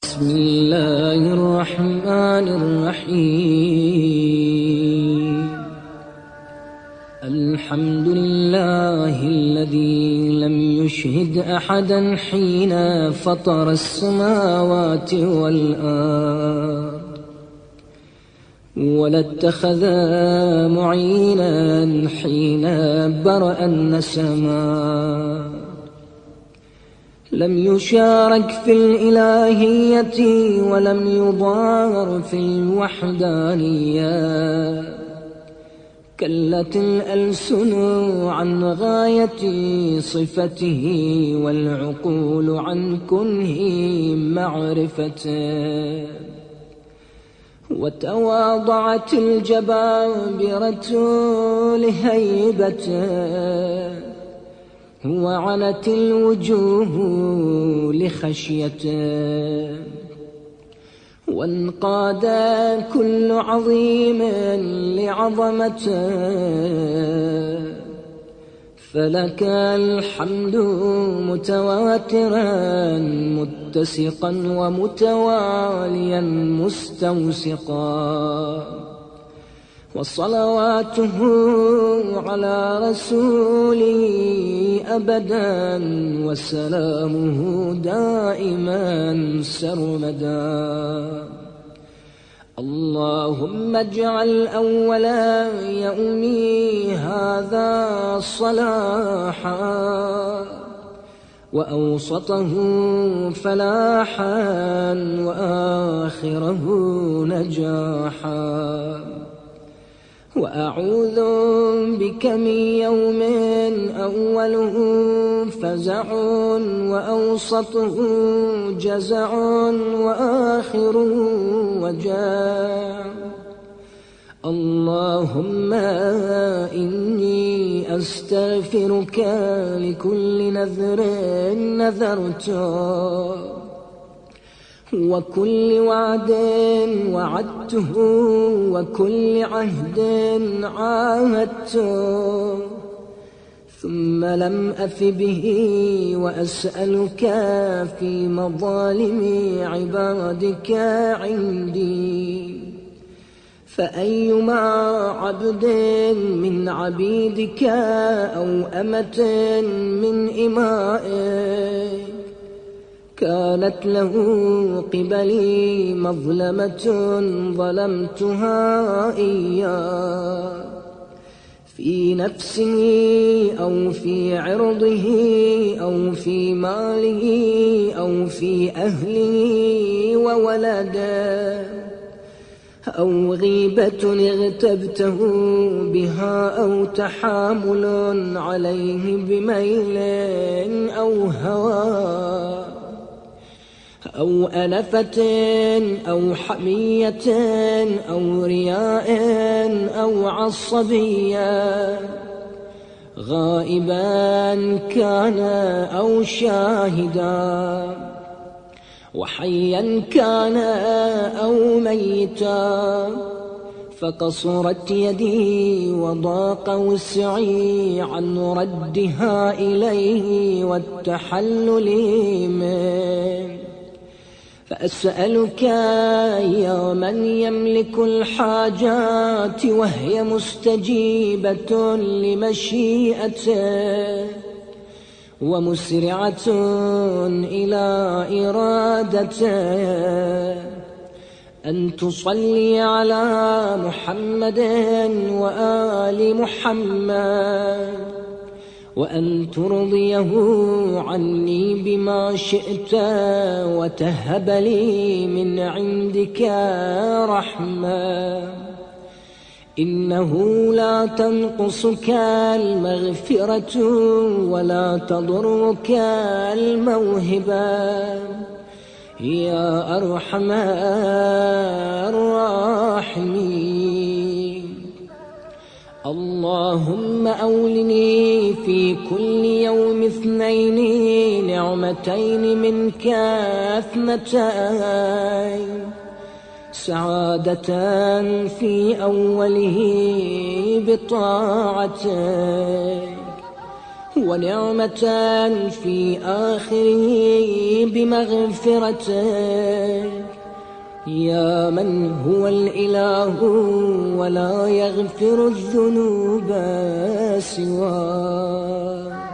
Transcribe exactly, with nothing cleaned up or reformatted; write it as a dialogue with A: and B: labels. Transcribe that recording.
A: بسم الله الرحمن الرحيم. الحمد لله الذي لم يشهد أحدا حين فطر السماوات والأرض، ولا اتخذ معينا حين برأ النسماء. لم يشارك في الإلهية ولم يضار في الوحدانية. كلت الألسن عن غاية صفته والعقول عن كنه معرفته، وتواضعت الجبابرة لهيبته، وعنت الوجوه لخشيته، وانقاد كل عظيم لعظمته. فلك الحمد متواترا متسقا ومتواليا مستوسقا، وصلواته على رسوله أبدا، وسلامه دائما سرمدا. اللهم اجعل أول يومي هذا صلاحا، وأوسطه فلاحا، وآخره نجاحا. وأعوذ بك من يوم أوله فزع، وأوسطه جزع، وآخره وجاع. اللهم إني أستغفرك لكل نذر نذرته، وكل وعد وعدته، وكل عهد عاهدته، ثم لم أف به. وأسألك في مظالم عبادك عندي، فأيما عبد من عبيدك أو أمة من إمائك كانت له قبلي مظلمة ظلمتها إياه، في نفسه أو في عرضه أو في ماله أو في أهله وولده، أو غيبة اغتبته بها، أو تحامل عليه بميل أو هوى، أو أنفة أو حمية أو رياء أو عصبية، غائبا كان أو شاهدا، وحيا كان أو ميتا. فقصرت يدي وضاق وسعي عن ردها إليه والتحلل منه. فأسألك يا من يملك الحاجات وهي مستجيبة لمشيئته، ومسرعة إلى إرادته، أن تصلي على محمد وآل محمد، وأن ترضيه عني بما شئت، وتهب لي من عندك رحمة. إنه لا تنقصك المغفرة ولا تضرك الموهبة، يا أرحم الراحمين. اللهم أولني في كل يوم اثنين نعمتين منك اثنتين، سعادة في أوله بطاعتك، ونعمة في آخره بمغفرتك، يا من هو الإله ولا يغفر الذنوب سواك.